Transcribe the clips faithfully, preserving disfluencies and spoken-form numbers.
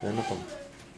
Ε, να πάμε.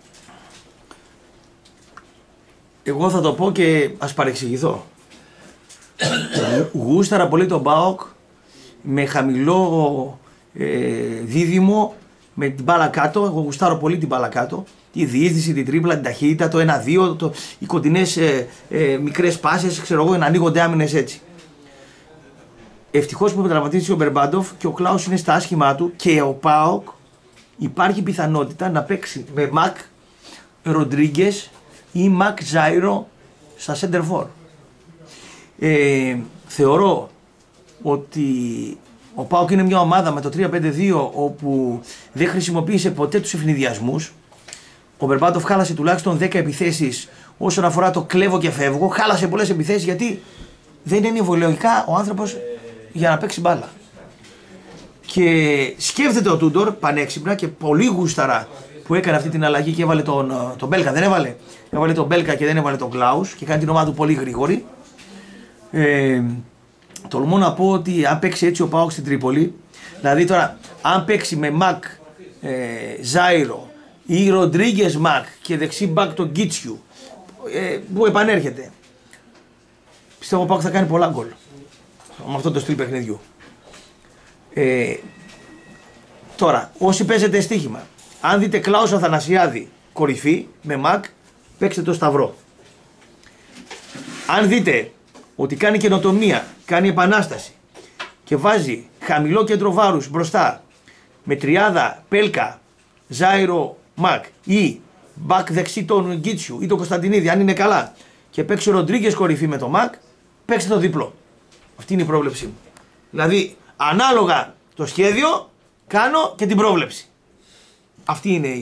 Εγώ θα το πω και ας παρεξηγηθώ. Γούσταρα πολύ τον ΠΑΟΚ με χαμηλό ε, δίδυμο, με την μπάλα κάτω. Εγώ γουστάρω πολύ την μπάλα κάτω. Τη διείσδυση, την τρίπλα, την ταχύτητα, το ένα δύο, το, οι κοντινές ε, ε, μικρές πάσες, ξέρω εγώ, να ανοίγονται άμυνες έτσι. Ευτυχώς που μετραυματίστηκε ο Μπερμπάντοφ και ο Κλάους είναι στα άσχημά του και ο ΠΑΟΚ υπάρχει πιθανότητα να παίξει με Μακ Ροντρίγκες ή Μακ Ζάιρο στα center for. Ε, θεωρώ ότι ο ΠΑΟΚ είναι μια ομάδα με το τρία πέντε δύο όπου δεν χρησιμοποίησε ποτέ τους ευνηδιασμούς. Ο Μπερμπάντοφ χάλασε τουλάχιστον δέκα επιθέσεις όσον αφορά το κλέβω και φεύγω. Χάλασε πολλές επιθέσεις γιατί δεν είναι βολεογικά ο άνθρωπος για να παίξει μπάλα. Και σκέφτεται ο Τούντορ πανέξυπνα και πολύ γούσταρα που έκανε αυτή την αλλαγή και έβαλε τον, τον Μπέλκα. Δεν έβαλε. Έβαλε τον Μπέλκα και δεν έβαλε τον Κλάους και κάνει την ομάδα του πολύ γρήγορη. Ε, τολμώ να πω ότι αν παίξει έτσι ο ΠΑΟΚ στην Τρίπολη, δηλαδή τώρα αν παίξει με Μακ ε, Ζάιρο ή Ροντρίγκες Μακ και δεξί μπακ τον Γκίτσιου ε, που επανέρχεται, πιστεύω ο ΠΑΟΚ θα κάνει πολλά γκολ με αυτό το στυλ παιχνιδιού. Ε, τώρα, όσοι παίζετε στοίχημα, αν δείτε Κλάους Αθανασιάδη κορυφή με Μακ, παίξτε το σταυρό. Αν δείτε ότι κάνει καινοτομία, κάνει επανάσταση και βάζει χαμηλό κέντρο βάρους μπροστά με τριάδα Πέλκα, Ζάιρο, Μακ ή μπακ δεξί τον Γκίτσιου ή τον Κωνσταντινίδη, αν είναι καλά, και παίξει ο Ροντρίγκες κορυφή με τον Μακ, παίξτε το διπλό. Αυτή είναι η πρόβλεψή μου. Δηλαδή, ανάλογα το σχέδιο, κάνω και την πρόβλεψη. Αυτή είναι η